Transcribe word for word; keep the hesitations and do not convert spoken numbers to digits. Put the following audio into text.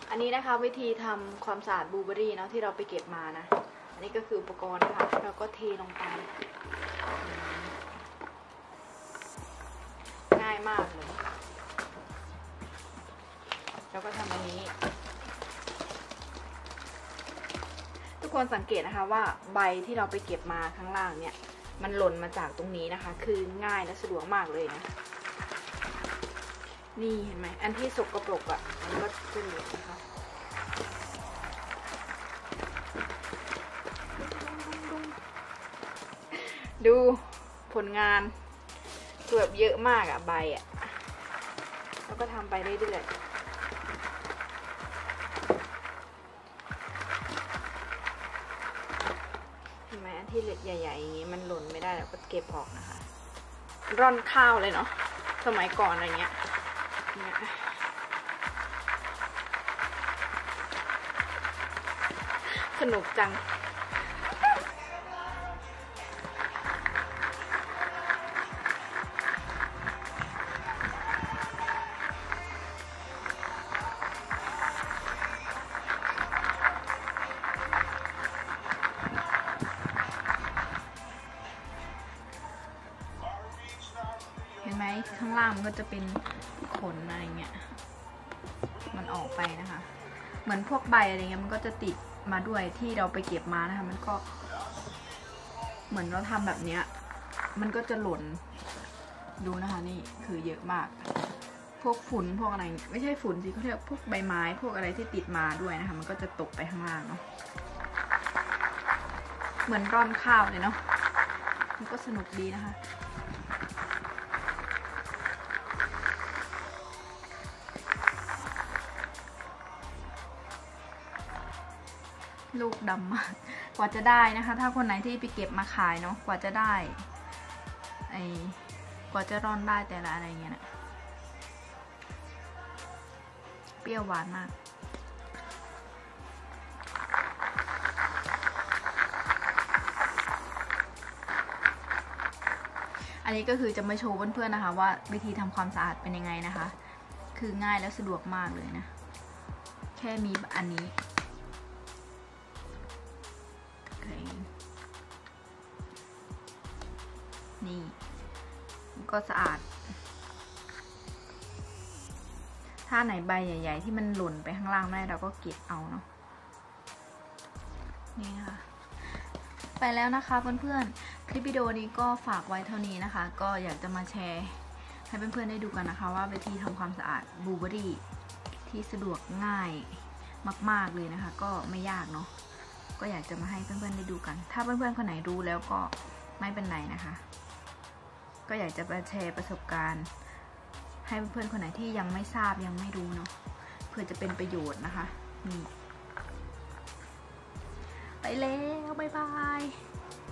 อันนี้นะคะวิธีทำความสะอาดบลูเบอรี่เนาะที่เราไปเก็บมานะอันนี้ก็คืออุปกรณ์นะคะเราก็เทลงไปง่ายมากเลยแล้วก็ทำอันนี้ทุกคนสังเกตนะคะว่าใบที่เราไปเก็บมาข้างล่างเนี่ยมันหล่นมาจากตรงนี้นะคะคือง่ายและสะดวกมากเลยนะนี่เห็นไหมอันที่สกปรกอ่ะมันก็จะเหลือนะคะดูผลงานเกือบเยอะมากอ่ะใบอ่ะแล้วก็ทำไปเรื่อยๆเห็นไหมอันที่เล็ดใหญ่ๆอย่างนี้มันหล่นไม่ได้แล้วก็เก็บออกนะคะร่อนข้าวเลยเนาะสมัยก่อนอะไรเงี้ยสนุกจังเห็นไหมข้างล่างมันก็จะเป็นขนอะไรเงี้ยมันออกไปนะคะเหมือนพวกใบอะไรเงี้ยมันก็จะติดมาด้วยที่เราไปเก็บมานะคะมันก็เหมือนเราทำแบบเนี้ยมันก็จะหล่นดูนะคะนี่คือเยอะมากพวกฝุ่นพวกอะไรไม่ใช่ฝุ่นสิเขาเรียกพวกใบไม้พวกอะไรที่ติดมาด้วยนะคะมันก็จะตกไปข้างล่างเนาะเหมือนร่อนข้าวเลยเนาะมันก็สนุกดีนะคะลูกดำมากกว่าจะได้นะคะถ้าคนไหนที่ไปเก็บมาขายเนาะกว่าจะได้ไอ้กว่าจะร่อนได้แต่ละอะไรเงี้ยนะเปรี้ยวหวานมากอันนี้ก็คือจะมาโชว์เพื่อนๆนะคะว่าวิธีทำความสะอาดเป็นยังไงนะคะคือง่ายและสะดวกมากเลยนะแค่มีอันนี้นี่ก็สะอาดถ้าไหนใบใหญ่ๆที่มันหล่นไปข้างล่างได้เราก็เก็บเอาเนาะนี่ค่ะไปแล้วนะคะเพื่อนๆคลิปวิดีโอนี้ก็ฝากไว้เท่านี้นะคะก็อยากจะมาแชร์ให้เพื่อนๆได้ดูกันนะคะว่าวิธีทำความสะอาดบลูเบอรี่ที่สะดวกง่ายมากๆเลยนะคะก็ไม่ยากเนาะก็อยากจะมาให้เพื่อนๆได้ดูกันถ้าเพื่อนๆคนไหนรู้แล้วก็ไม่เป็นไรนะคะก็อยากจะมาแชร์ประสบการณ์ให้เพื่อนๆคนไหนที่ยังไม่ทราบยังไม่รู้เนาะเพื่อจะเป็นประโยชน์นะคะนี่ไปแล้วบ๊ายบาย